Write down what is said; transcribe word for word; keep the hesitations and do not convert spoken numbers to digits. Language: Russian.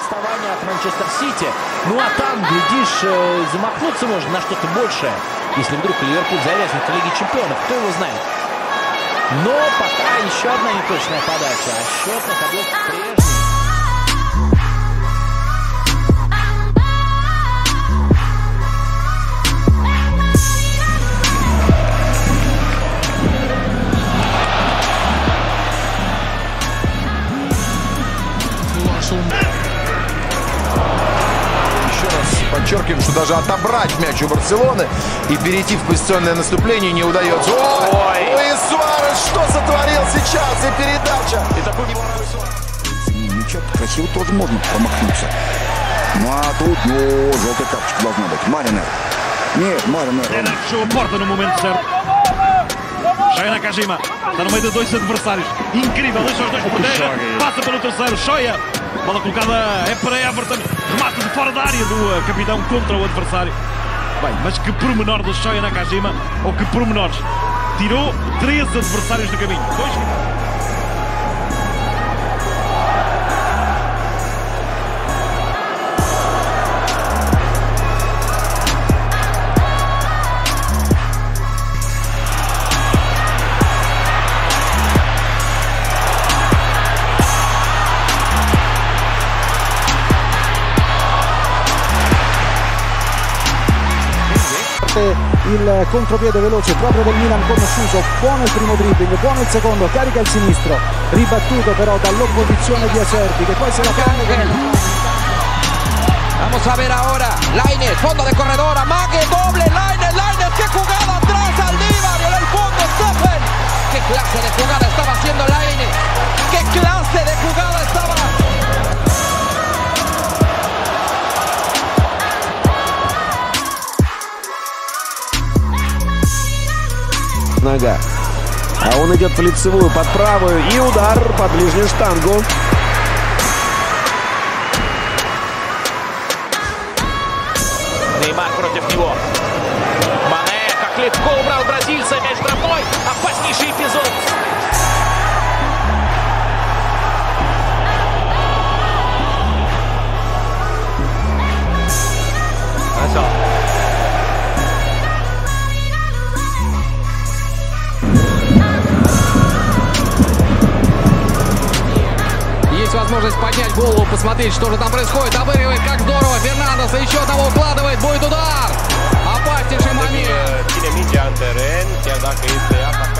отставание от Манчестер Сити. Ну а там, глядишь, замахнуться можно на что-то большее. Если вдруг Ливерпуль завязнет в Лиге Чемпионов, кто его знает. Но пока еще одна неточная подача. А счет на табло прежний. Еще раз подчеркиваем, что даже отобрать мяч у Барселоны и перейти в позиционное наступление не удается. Ой, Луис Суарес что сотворил сейчас, и передача. И такой мяча красиво тоже можно промахнуться. Ну а тут, ну, желтая карточка должна быть. Маринер. Нет, Маринер. Deixou a porta no momento certo. Shoya Nakajima está no meio de dois adversários. Incrível, deixa os dois por terra. Passa pelo terceiro. Shoya. Bola colocada é para Everton. Remate de fora da área do capitão contra o adversário. Bem, mas que pormenor do Shoya Nakajima. Ou que pormenores. Tirou três adversários do caminho. Dois... Il contropiede veloce proprio del Milan con Suso, buono il primo dribbling, buono il secondo, carica il sinistro, ribattuto però dall'opposizione di Acerbi che poi se la prende. Vamos a ver ahora, Lainez, fondo de corredor, amague, doble, Lainez, Lainez, qué jugada atrás al Díbar, en el fondo, Steffen, qué clase de jugada estaba haciendo Lainez, qué clase de jugada estaba. Нога. А он идет по лицевую под правую. И удар под ближнюю штангу. Неймар против него. Мане как легко убрал бразильца. Мяч штрафной. Опаснейший эпизод. Хорошо. Возможность поднять голову, посмотреть, что же там происходит. Обыгрывает, как здорово. Фернандес еще одного укладывает. Будет удар. Опаснейший момент.